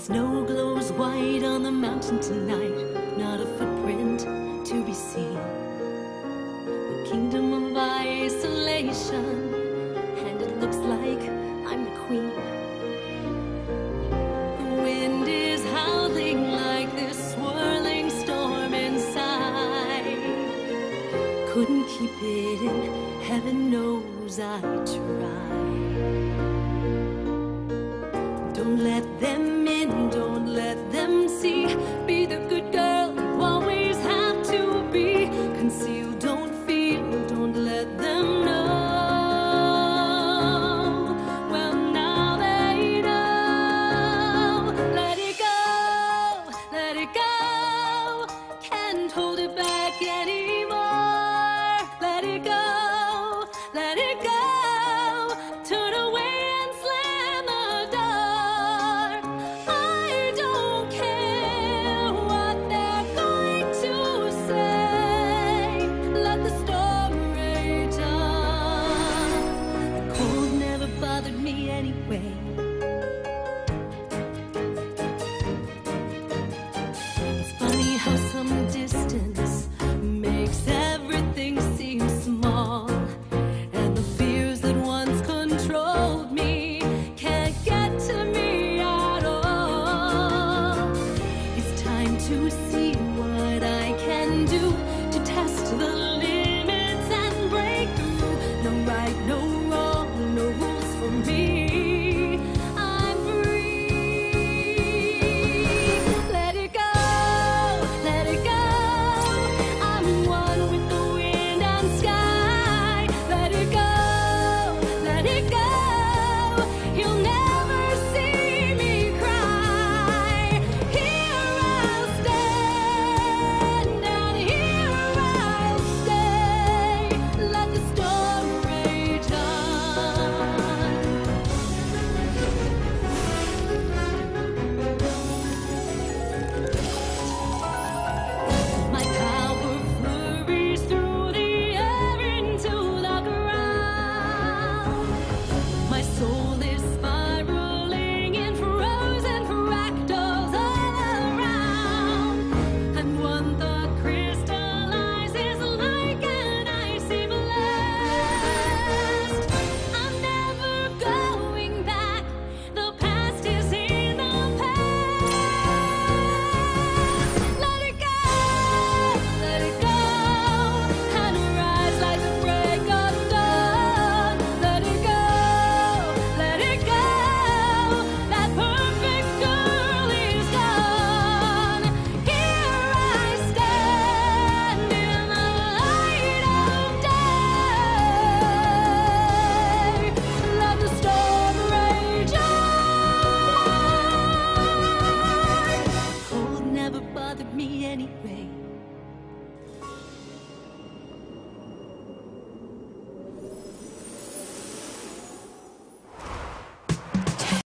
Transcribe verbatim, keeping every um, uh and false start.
snow glows white on the mountain tonight, not a footprint to be seen. The kingdom of isolation, and it looks like I'm the queen. The wind is howling like this swirling storm inside. Couldn't keep it in, heaven knows I tried. Don't let them in, don't let them see. Be the good girl you always have to be. Conceal, don't feel, don't let them know. Well, now they know. Let it go, let it go. Can't hold it back anymore. Let it go, let it go. Turn away. Anyway,